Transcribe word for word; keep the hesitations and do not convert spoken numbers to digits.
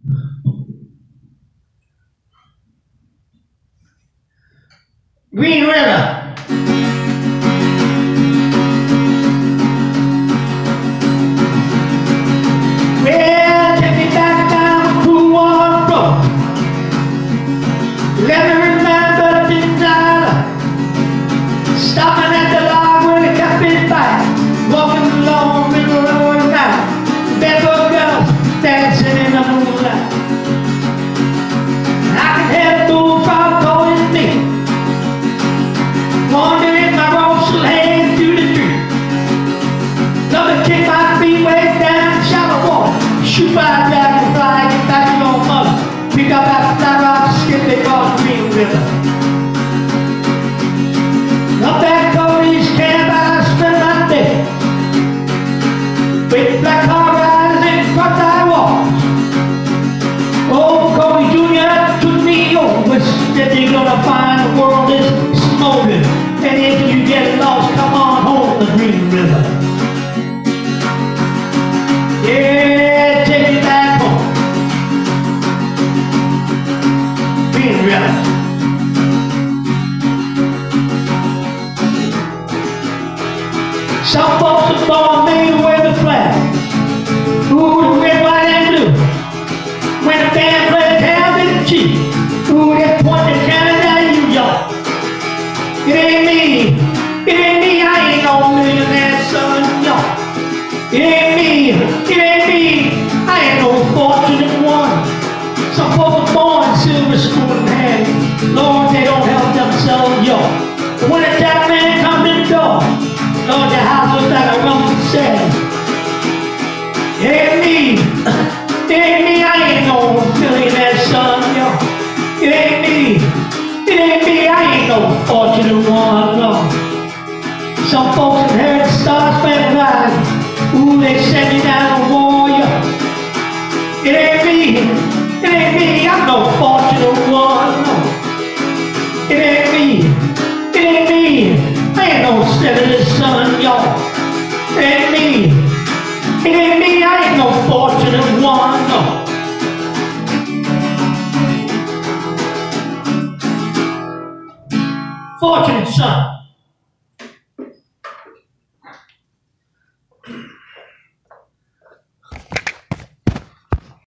Green River. Well, take me back down to one road. Let me remember the night, stopping at the log where the cafe fight, walking along River Road now, barefoot girls dancing in the moonlight. I can hear the bullfrog calling me, wandering my road still hanging through the tree. Love to kick my feet way down the shallow water, shoot by a dragonfly, get back to your mother, pick up that flat rock, skip they call the Green River. Up that Cody's camp I spend my day, with black hog eyes and crocodile walls. Old Cody Junior took me over, said you're gonna find the world is smoking, and if you get lost, come on home the Green River. Yeah, take me back home, Green River. Some folks are born made to wear the flag, ooh, the red, white, and blue. When the band plays Hail to the Chief, ooh, they point to Canada, New York. It ain't me, it ain't me, I ain't no millionaire son, y'all. It ain't me, it ain't me, I ain't no fortunate one. Some folks are born silver spoon in hand, Lord, they don't help themselves, y'all. But when a jack man comes in the door, Lord, your house looks like a rumbling shed. It ain't me, it ain't me, I ain't no millionaire son, y'all. It ain't me, it ain't me, I ain't no fortunate one, no. Some folks inherit star-spangled eyes, ooh, they send me down a warrior. It ain't me, it ain't me, I'm no fortunate one, no. It ain't me, it ain't me, I ain't no steady son, y'all. It ain't me, it ain't me, I ain't no fortunate one, no. Fortunate son.